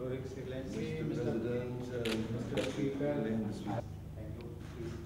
Your Excellency, Mr. President, Mr. Speaker, thank you. Please.